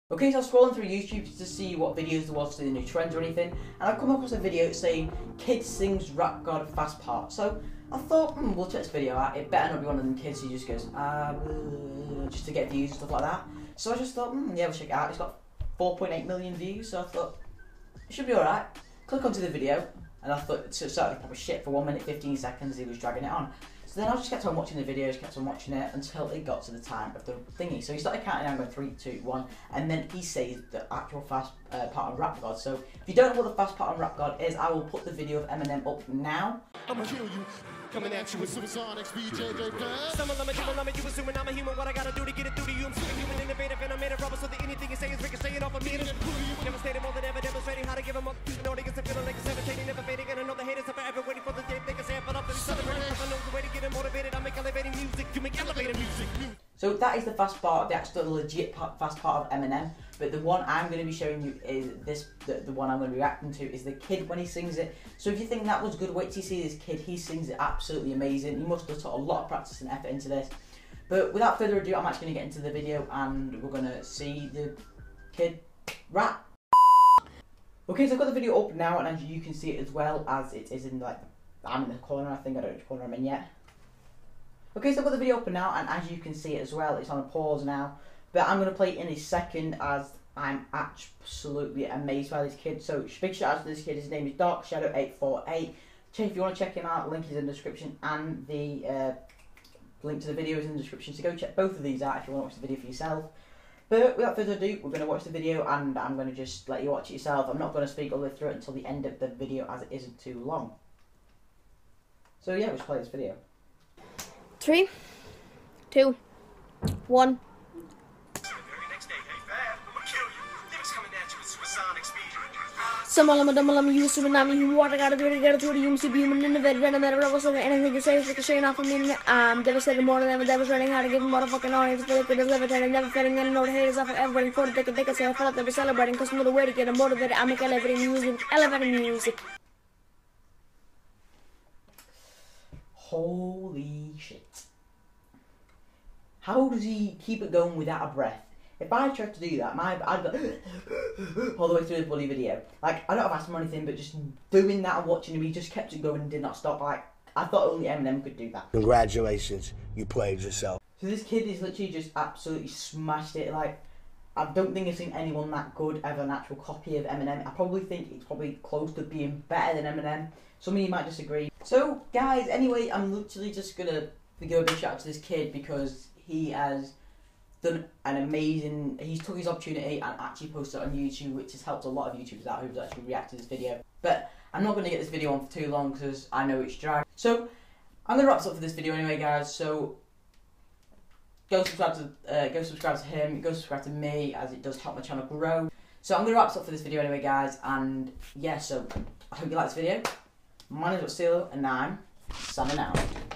Okay, so I was scrolling through YouTube to see what videos there was to the new trends or anything, and I've come across a video saying Kid sings Rap God fast part. So I thought, we'll check this video out. It better not be one of them kids who just goes, just to get views and stuff like that. So I just thought, yeah, we'll check it out. It's got 4.8 million views, so I thought, it should be alright. Click onto the video, and I thought it started proper shit for 1 minute 15 seconds, he was dragging it on. So then I just kept on watching the videos, kept on watching it until it got to the time of the thingy. So he started counting down, going 3, 2, 1, and then he says the actual fast part on Rap God. So if you don't know what the fast part on Rap God is, I will put the video of Eminem up now. I'ma kill you. Coming at you with supersonic speed, JJ Plus. Some of them are you assuming I'm a human. What I gotta do to get it through to you? I'm superhuman, innovative, and I made a rubber so that anything you say is ricocheting off of me. Devastating more than ever, demonstrating how to give them up to an audience and feeling like it's entertaining, never fading. And I know the haters are forever waiting for the day they can say it, but up to celebrating. I know the way to get them motivated. I make elevating music, you make elevator music. So that is the fast part, the actual legit fast part of Eminem. But the one I'm going to be showing you is this, the one I'm going to be reacting to is the kid when he sings it. So if you think that was good, wait till you see this kid. He sings it absolutely amazing. He must have put a lot of practice and effort into this. But without further ado, I'm actually going to get into the video and we're going to see the kid rap. Okay, so I've got the video up now, and as you can see it as well as it is in I'm in the corner, I think. I don't know which corner I'm in yet. Okay, so I've got the video up now, and as you can see it as well, it's on a pause now. But I'm going to play it in a second as I'm absolutely amazed by this kid. So big shout out to this kid. His name is DarkShadow848. If you want to check him out, link is in the description, and the link to the video is in the description. So go check both of these out if you want to watch the video for yourself. But without further ado, we're going to watch the video, and I'm going to just let you watch it yourself. I'm not going to speak all the way through it until the end of the video, as it isn't too long. So yeah, let's play this video. 3, 2, 1. Some of them use to me. What I gotta do to get it to the human in the bed, and I never was anything to say. It's like a shame off of me. Devastated more than ever. That was running how to give them motherfucking audience. But they levitated and never fitting in. No haters off of everybody for the dick. They can say I felt like they were celebrating. Cause another way to get them motivated. I make elevating music. Holy shit. How does he keep it going without a breath? If I tried to do that, I'd go all the way through the bloody video. Like, I don't have asthma or anything, but just doing that and watching him, he just kept it going and did not stop. Like, I thought only Eminem could do that. Congratulations, you played yourself. So this kid is literally just absolutely smashed it. Like, I don't think I've seen anyone that good ever an actual copy of Eminem. I probably think it's probably close to being better than Eminem. Some of you might disagree. So, guys, anyway, I'm literally just going to give a big shout out to this kid because he has done an amazing, he's took his opportunity and actually posted it on YouTube, which has helped a lot of YouTubers out who've actually reacted to this video. But I'm not going to get this video on for too long because I know it's drag. So I'm going to wrap this up for this video anyway, guys. So go subscribe to him, go subscribe to me, as it does help my channel grow. So I'm going to wrap this up for this video anyway, guys. And yeah, so I hope you like this video. My name is Opcelo and I'm signing out.